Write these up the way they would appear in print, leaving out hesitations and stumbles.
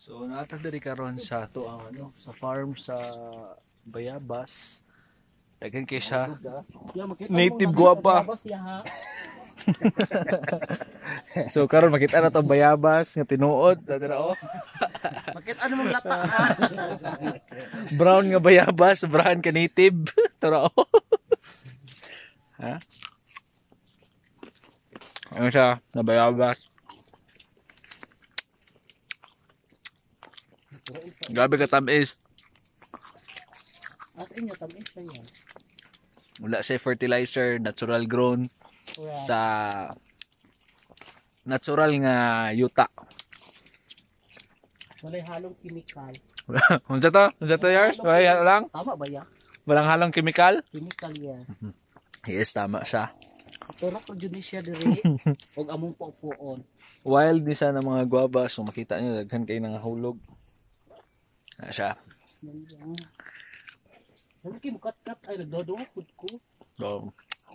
So natag diri karon sa to ang sa farm sa Bayabas. Daghan kay siya. Native guwapa. So karon makita na to Bayabas nga tinuod dira oh. Bakit ano mong lata ha? Brown nga Bayabas, brown ka native. Tara oh. Ha? Ano siya? Na Bayabas. Grabe ka tamis. As inyo, tamis pa yan. Wala siya fertilizer, natural grown sa natural nga yuta. Walay halong chemical. Unsa to? Unsa to yours? Wala lang? Tama ba yan? Walang halong chemical? Chemical yan. Yes, tama siya. Pero ko dyan siya diri. Huwag among pupuon. Wild ni siya ng mga guava. So makita niyo daghan kay nangahulog. Na siya. Ano kayo mukat-kat ay nagdodungkod ko. So,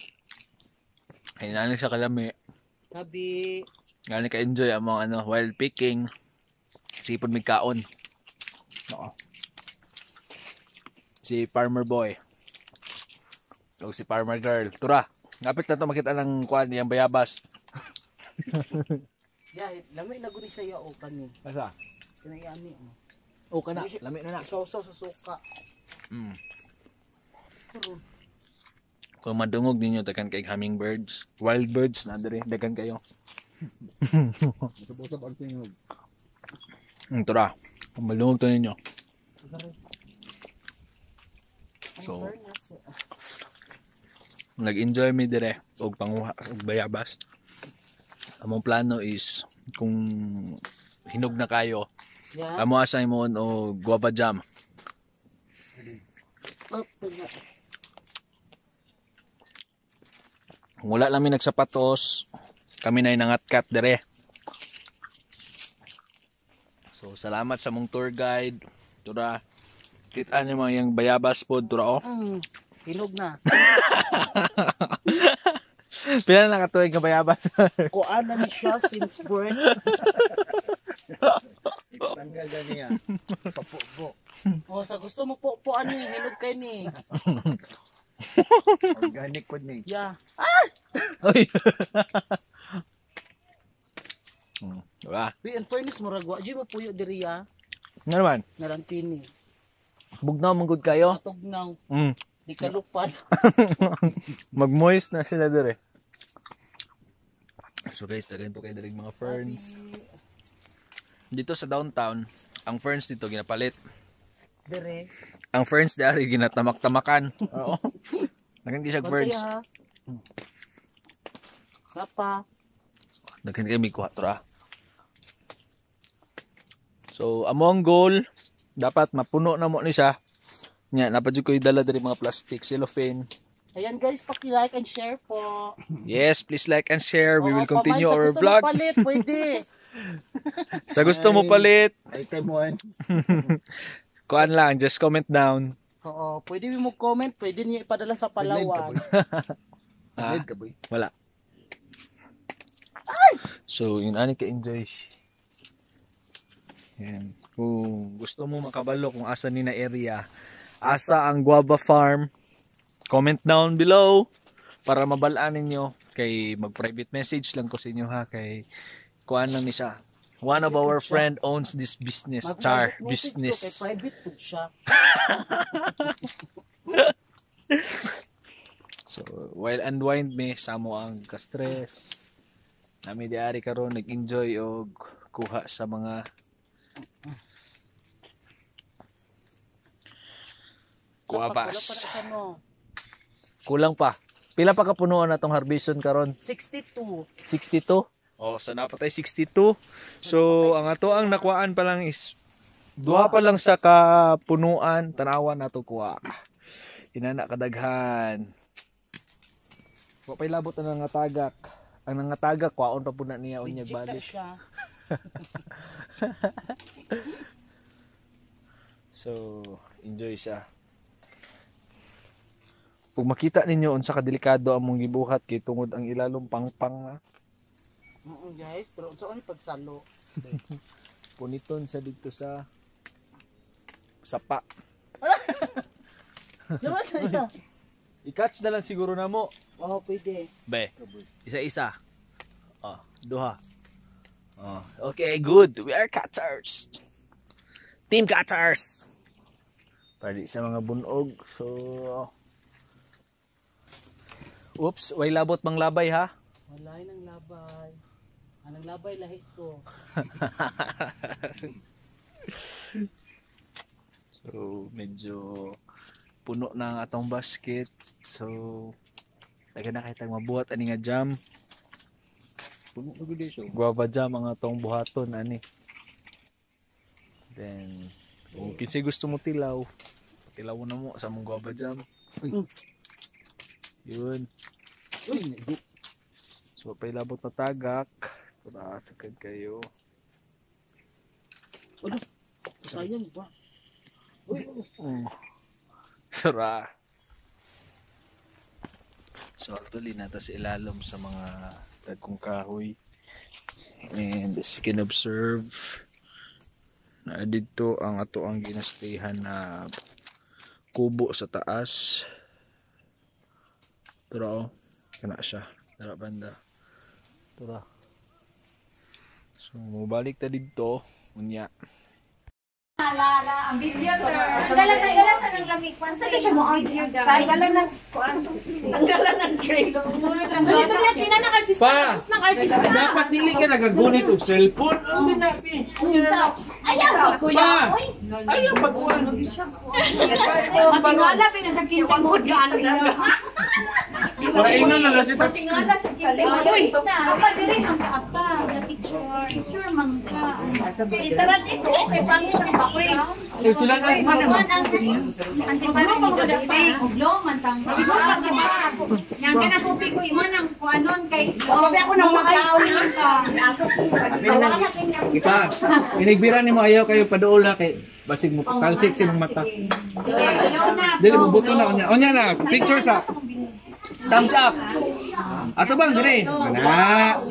ay nani siya kalami. Sabi, Gani ka-enjoy ang mga wild picking. Sipon may kaon. Oo. Si Farmer Boy. O si Farmer Girl. Tura, ngapit na to makita ng kuan niyang Bayabas. lamay na guni siya yao kani. Asa? Kinayami. O kana, lami na na. Sausaw sa suka. Kung madungog ninyo, daghan kay hummingbirds. Wild birds, nandere, daghan kayo. Tura, kung madungog to ninyo. So, nag-enjoy mi dire og panguha og Bayabas. Among plano is kung hinog na kayo, amo asay mo o guava jam. Kung wala lang mi nagsapatos, kami na nangatkat dire. So salamat sa mong tour guide. Tura, kita niyo mga yung Bayabas pod tura oh. Hinog na. Pila na nakatuig nga Bayabas? Kuan na ni siya since birth. Tanggal na niya. Papupo. O sa gusto mo po ani hinog kay ni. Organic po ni. Yeah. Oy. Diba? In fairness mo ragwa, di mo puyo diri ya. Nga naman, Narantini. bugnaw manggod kayo. Tugnaw. Di ka lupad. Mag-moist na sila dire. So guys, daghan po kayo daling mga ferns. Dito sa downtown, ang ferns dito ginapalit. Dire. Ang ferns dari ginatamak-tamakan. Oo. Daghan siya ferns. Kapa. Daghan kayo may 4 ah. So, among goal, dapat mapuno na mo ni siya. Nya, napadyo ko yung dala dari mga plastic, cellophane. Ayan guys, paki-like and share po. Yes, please like and share. We will Oo, continue pamay, our sa gusto vlog. mo palit, pwede. Sa gusto mo palit, Item 1. kuan lang, just comment down. Oo, pwede mo comment, pwede niyo ipadala sa Palawan. Ah, ka boy. wala. So, yun ani ka-enjoy. Yan. Kung gusto mo makabalo kung asa ni na area, asa ang guava farm, comment down below para mabalaan ninyo. Kay mag-private message lang ko sa inyo ha. Kay kuan lang ni siya. One of our friend owns this business, Char business. Kay private food siya. So, while unwind me, samo ang ka-stress. Nami diari karon nag-enjoy og kuha sa mga guavas. Kulang pa. Pila pa kapunuan na tong harbison karon? 62. 62? Oh, sa napatay 62. So, ang ato ang nakuhaan pa lang is duha pa lang sa kapunuan, tanawan nato kuha. Inana kadaghan. Wa pay labot na nangatagak. Ang nangatagak kwaon pa pud na niya unyag balik. So, enjoy siya. Kung makita ninyo unsa ka delikado among gibuhat kay tungod ang ilalong pangpang. Guys, pero unsa ni pagsalo? Puniton sa dito sa sapa. Naman sa ito. I-catch na lang siguro na mo. Oo, pwede. Be, isa-isa. Oh, duha. Oh, okay, good. We are catchers. Team catchers. Pwede sa mga bunog. So, oops, way labot mang labay ha. Wala nang labay. Anong labay lahi ko. So, medyo puno na ang atong basket. So, lagi na kitang mabuhat ani nga jam. Puno na gud siya. Guava jam ang atong buhaton ani. Then, kung kinsay gusto mo tilaw, tilaw na mo sa mong guava jam. Yun. Uy, hindi. So, pailabot na tagak. Para sakad kayo. Sayang ba? Uy, Sara. So actually nata sa ilalom sa mga dagkong kahoy. And as you can observe, na dito ang ato ang ginastehan na kubo sa taas. Pero kana siya, dara banda. Tura. So mubalik ta dito, unya. Ang video ter. Dala sa ng lamig kwan sa siya mo ang video daw. Sa dala ng ang dala ng tray. Ito niya pinanakapista. Pa! Dapat dili ka nagagunit og cellphone. Ang binapi. Ayaw Pa! Ayaw pagkuhan. Matingala pina sa 15 mo. Paingnan na lang si Tats. Matingala sa 15 mo. Apa diri ang apa na picture. Picture man ka. Isarat ito, okay, pangit ang bakoy. Sila na. Antipano mo ko dapat uglo man tang. Yang kana kopi ko imo nang kuanon kay. Sabi ako nang makaon Kita. Inigbira ni mo ayaw kayo paduol na kay basig mo talsik sa mata. Dili mo buto na onya. Onya na, picture sa. Thumbs up. Ato bang dire? Kana.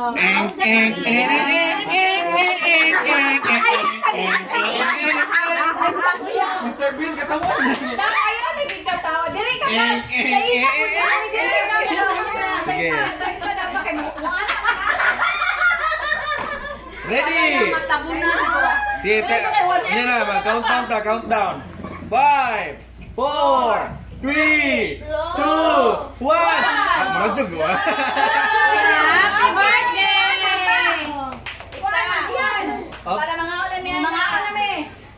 Mr. Bill katawan. Ayaw lagi katawa. Diri ka na. Sige. Sige. Ready? Sige, yan na, countdown ta, countdown. 5, 4, 3, 2, 1. Marajog mo. Happy birthday! Up. Para mga ulan may mga ulan may.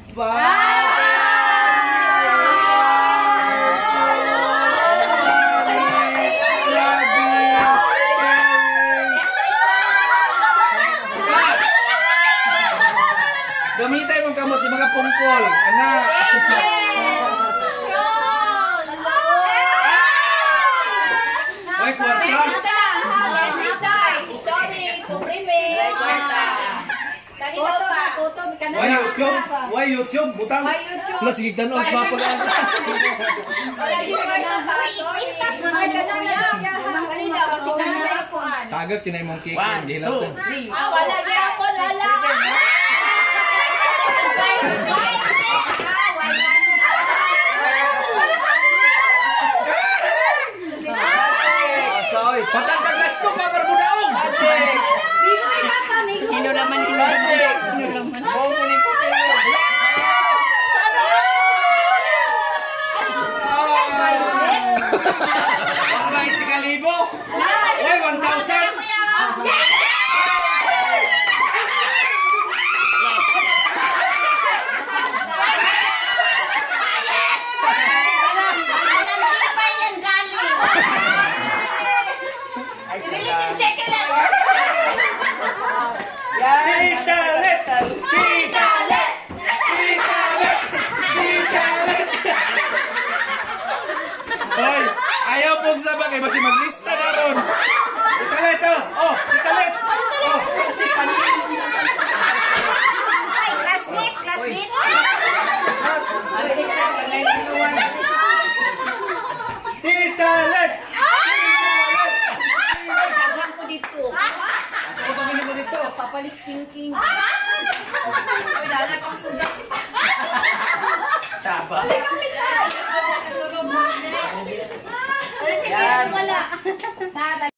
5. Gamitay mong kamot, di mga pungkol. Anak. Ay, kwarta. Why YouTube? Why YouTube? Butang. Wala, sige tanos pa pag Tagad kinay mong cake. 1, 2, 3. Wala gyapon, wala. Soy, patagkas ko pa para budaong. Ino naman, ino naman. Mo kunin ko kayo. Ay, si Kalibo. Oy, 1,000. Hoy, ayaw pong sabag kay basi maglista na ron. Italet oh. Oh, italet. Oh. Ay, classmate, classmate. Titalet. Sagang ko dito. Ako pamili mo dito. Papalis king. Wala kang sugat. Saba. Wala.